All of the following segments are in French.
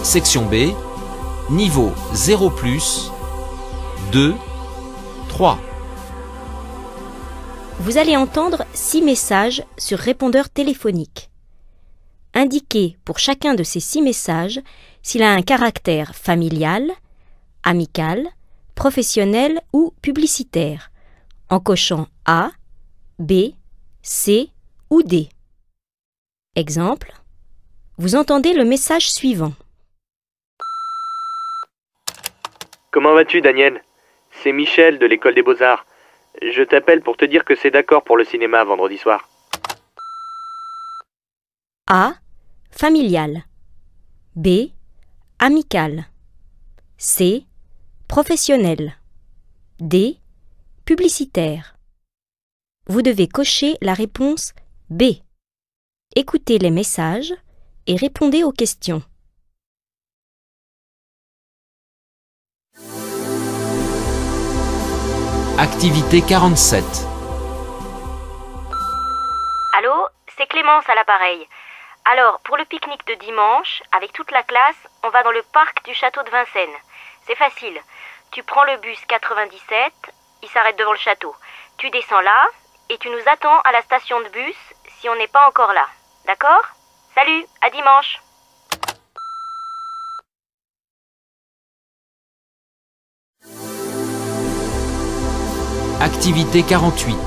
Section B, niveau 0+, 2, 3. Vous allez entendre 6 messages sur répondeur téléphonique. Indiquez pour chacun de ces 6 messages s'il a un caractère familial, amical, professionnel ou publicitaire, en cochant A, B, C ou D. Exemple, vous entendez le message suivant. Comment vas-tu, Daniel? C'est Michel de l'école des Beaux-Arts. Je t'appelle pour te dire que c'est d'accord pour le cinéma vendredi soir. A. Familial. B. Amical. C. Professionnel. D. Publicitaire. Vous devez cocher la réponse B. Écoutez les messages et répondez aux questions. Activité 47. Allô, c'est Clémence à l'appareil. Alors, pour le pique-nique de dimanche, avec toute la classe, on va dans le parc du château de Vincennes. C'est facile. Tu prends le bus 97, il s'arrête devant le château. Tu descends là et tu nous attends à la station de bus si on n'est pas encore là. D'accord? Salut, à dimanche. Activité 48.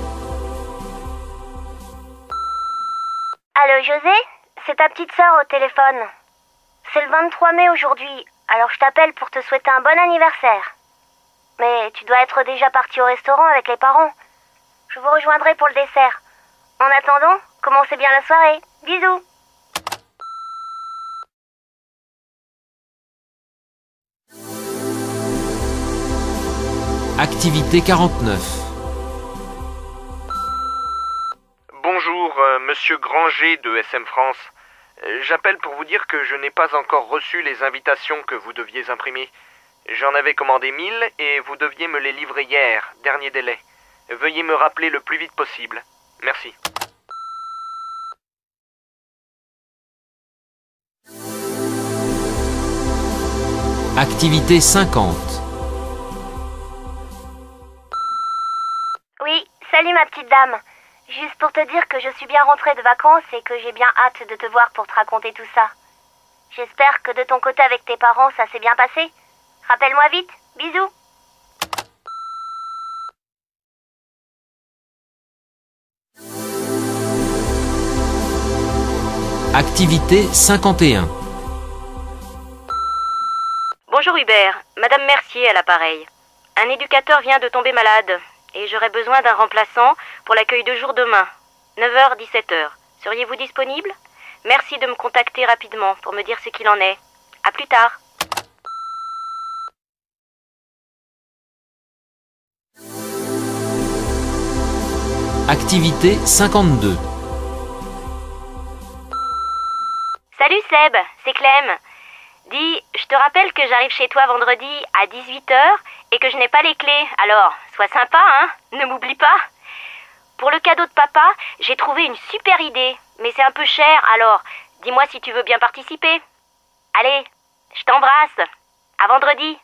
Allô José, c'est ta petite sœur au téléphone. C'est le 23 mai aujourd'hui, alors je t'appelle pour te souhaiter un bon anniversaire. Mais tu dois être déjà parti au restaurant avec les parents. Je vous rejoindrai pour le dessert. En attendant, commencez bien la soirée. Bisous. Activité 49. Bonjour, monsieur Granger de SM France. J'appelle pour vous dire que je n'ai pas encore reçu les invitations que vous deviez imprimer. J'en avais commandé 1000 et vous deviez me les livrer hier, dernier délai. Veuillez me rappeler le plus vite possible. Merci. Activité 50. Oui, salut ma petite dame. Juste pour te dire que je suis bien rentrée de vacances et que j'ai bien hâte de te voir pour te raconter tout ça. J'espère que de ton côté avec tes parents, ça s'est bien passé. Rappelle-moi vite. Bisous. Activité 51. Bonjour Hubert, Madame Mercier à l'appareil. Un éducateur vient de tomber malade et j'aurais besoin d'un remplaçant pour l'accueil de jour demain, 9h-17h. Seriez-vous disponible? Merci de me contacter rapidement pour me dire ce qu'il en est. À plus tard. Activité 52. Salut Seb, c'est Clem. Dis, je te rappelle que j'arrive chez toi vendredi à 18h et que je n'ai pas les clés. Alors, sois sympa, hein? Ne m'oublie pas. Pour le cadeau de papa, j'ai trouvé une super idée, mais c'est un peu cher, alors dis-moi si tu veux bien participer. Allez, je t'embrasse. À vendredi.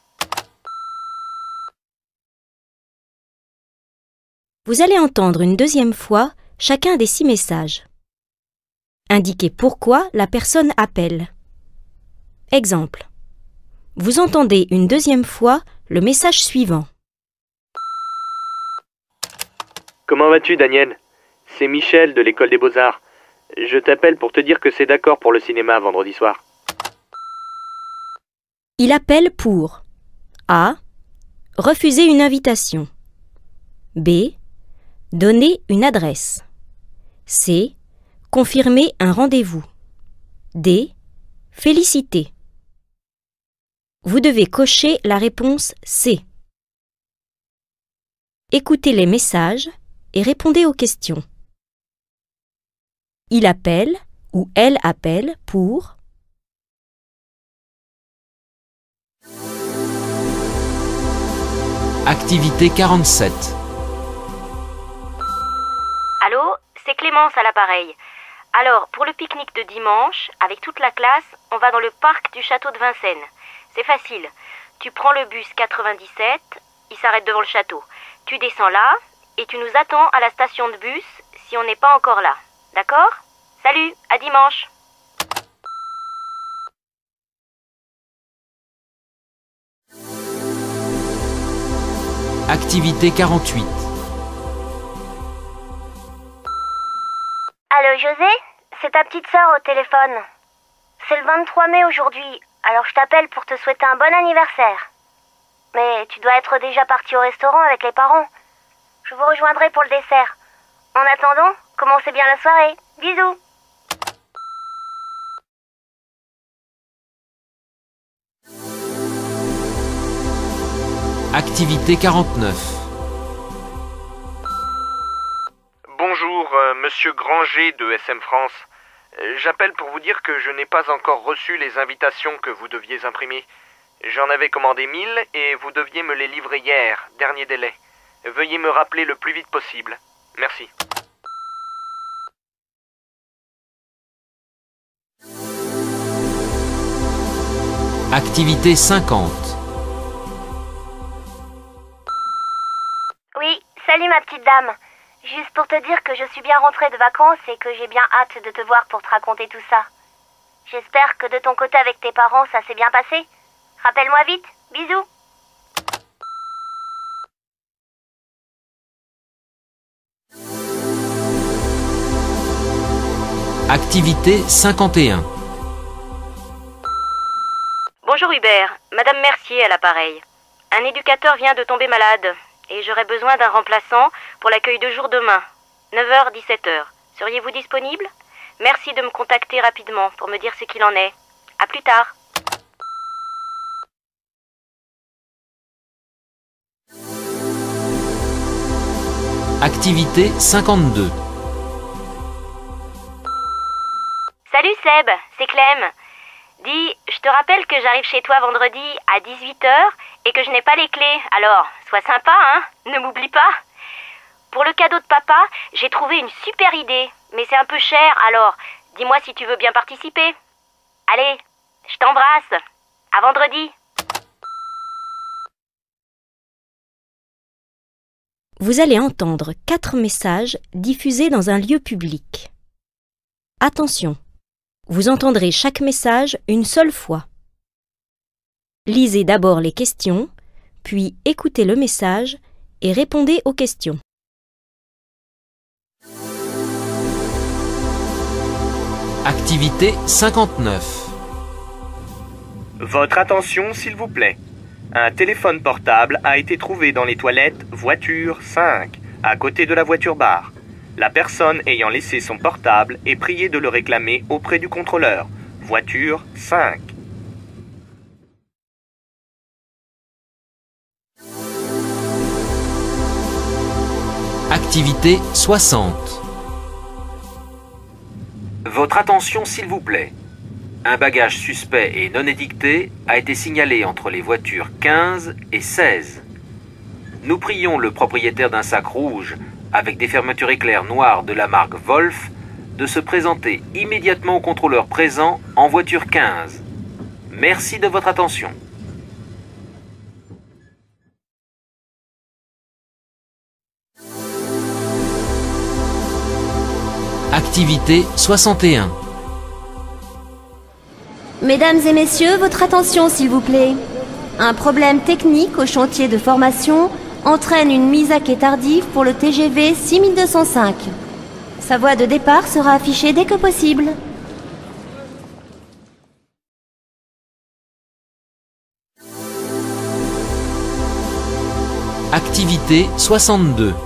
Vous allez entendre une deuxième fois chacun des 6 messages. Indiquez pourquoi la personne appelle. Exemple. Vous entendez une deuxième fois le message suivant. Comment vas-tu, Daniel? C'est Michel de l'école des Beaux-Arts. Je t'appelle pour te dire que c'est d'accord pour le cinéma vendredi soir. Il appelle pour A. Refuser une invitation. B. Donner une adresse. C. Confirmer un rendez-vous. D. Féliciter. Vous devez cocher la réponse C. Écoutez les messages et répondez aux questions. Il appelle ou elle appelle pour Activité 47. Allô, c'est Clémence à l'appareil. Alors, pour le pique-nique de dimanche, avec toute la classe, on va dans le parc du château de Vincennes. C'est facile. Tu prends le bus 97, il s'arrête devant le château. Tu descends là et tu nous attends à la station de bus si on n'est pas encore là. D'accord? Salut, à dimanche. Activité 48. Allô José? C'est ta petite sœur au téléphone. C'est le 23 mai aujourd'hui, alors je t'appelle pour te souhaiter un bon anniversaire. Mais tu dois être déjà parti au restaurant avec les parents. Je vous rejoindrai pour le dessert. En attendant, commencez bien la soirée. Bisous. Activité 49. Bonjour, monsieur Granger de SM France. J'appelle pour vous dire que je n'ai pas encore reçu les invitations que vous deviez imprimer. J'en avais commandé 1000 et vous deviez me les livrer hier, dernier délai. Veuillez me rappeler le plus vite possible. Merci. Activité 50. Oui, salut ma petite dame. Juste pour te dire que je suis bien rentrée de vacances et que j'ai bien hâte de te voir pour te raconter tout ça. J'espère que de ton côté avec tes parents, ça s'est bien passé. Rappelle-moi vite. Bisous. Activité 51. Bonjour Hubert, Madame Mercier à l'appareil. Un éducateur vient de tomber malade et j'aurais besoin d'un remplaçant pour l'accueil de jour demain, 9h-17h. Seriez-vous disponible? Merci de me contacter rapidement pour me dire ce qu'il en est. À plus tard. Activité 52. Salut Seb, c'est Clem. Dis, je te rappelle que j'arrive chez toi vendredi à 18h et que je n'ai pas les clés. Alors, sois sympa, hein? Ne m'oublie pas. Pour le cadeau de papa, j'ai trouvé une super idée, mais c'est un peu cher, alors dis-moi si tu veux bien participer. Allez, je t'embrasse. À vendredi. Vous allez entendre 4 messages diffusés dans un lieu public. Attention, vous entendrez chaque message une seule fois. Lisez d'abord les questions, puis écoutez le message et répondez aux questions. Activité 59. Votre attention, s'il vous plaît. Un téléphone portable a été trouvé dans les toilettes voiture 5, à côté de la voiture-bar. La personne ayant laissé son portable est priée de le réclamer auprès du contrôleur. Voiture 5. Activité 60. Votre attention s'il vous plaît. Un bagage suspect et non édicté a été signalé entre les voitures 15 et 16. Nous prions le propriétaire d'un sac rouge avec des fermetures éclairs noires de la marque Wolf de se présenter immédiatement au contrôleur présent en voiture 15. Merci de votre attention. Activité 61. Mesdames et messieurs, votre attention s'il vous plaît. Un problème technique au chantier de formation entraîne une mise à quai tardive pour le TGV 6205. Sa voie de départ sera affichée dès que possible. Activité 62.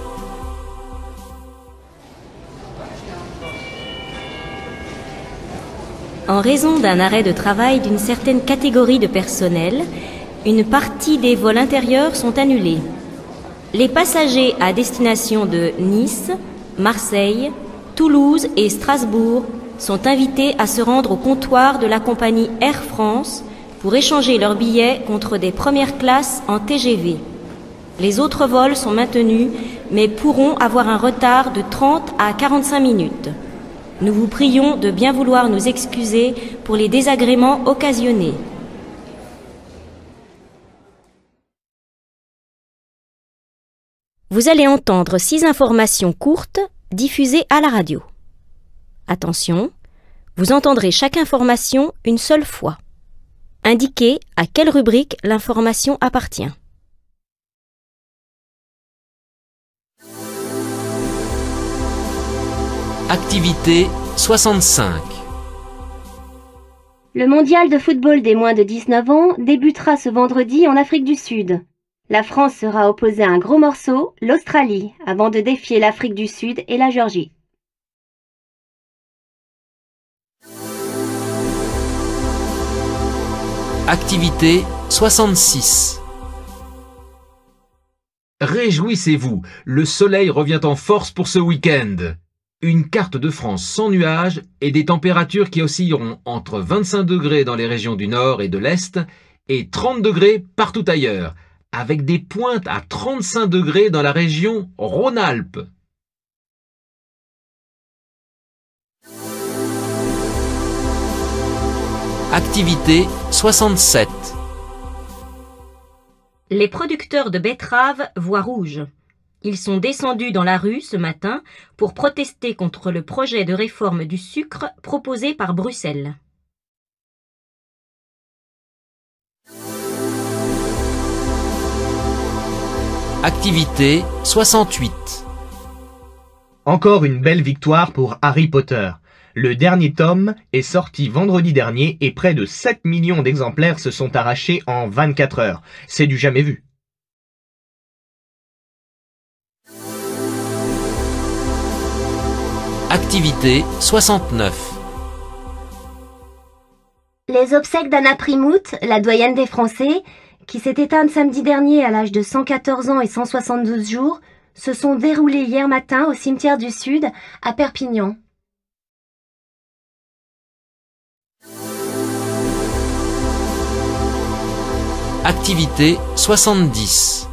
En raison d'un arrêt de travail d'une certaine catégorie de personnel, une partie des vols intérieurs sont annulés. Les passagers à destination de Nice, Marseille, Toulouse et Strasbourg sont invités à se rendre au comptoir de la compagnie Air France pour échanger leurs billets contre des premières classes en TGV. Les autres vols sont maintenus, mais pourront avoir un retard de 30 à 45 minutes. Nous vous prions de bien vouloir nous excuser pour les désagréments occasionnés. Vous allez entendre 6 informations courtes diffusées à la radio. Attention, vous entendrez chaque information une seule fois. Indiquez à quelle rubrique l'information appartient. Activité 65. Le mondial de football des moins de 19 ans débutera ce vendredi en Afrique du Sud. La France sera opposée à un gros morceau, l'Australie, avant de défier l'Afrique du Sud et la Géorgie. Activité 66. Réjouissez-vous, le soleil revient en force pour ce week-end. Une carte de France sans nuages et des températures qui oscilleront entre 25 degrés dans les régions du nord et de l'est et 30 degrés partout ailleurs, avec des pointes à 35 degrés dans la région Rhône-Alpes. Activité 67. Les producteurs de betteraves voient rouge. Ils sont descendus dans la rue ce matin pour protester contre le projet de réforme du sucre proposé par Bruxelles. Activité 68. Encore une belle victoire pour Harry Potter. Le dernier tome est sorti vendredi dernier et près de 7 millions d'exemplaires se sont arrachés en 24 heures. C'est du jamais vu. Activité 69. Les obsèques d'Anna Primouth, la doyenne des Français, qui s'est éteinte samedi dernier à l'âge de 114 ans et 172 jours, se sont déroulées hier matin au cimetière du Sud, à Perpignan. Activité 70.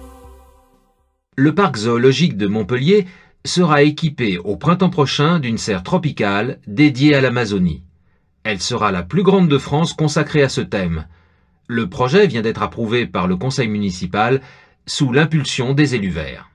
Le parc zoologique de Montpellier sera équipée au printemps prochain d'une serre tropicale dédiée à l'Amazonie. Elle sera la plus grande de France consacrée à ce thème. Le projet vient d'être approuvé par le conseil municipal sous l'impulsion des élus verts.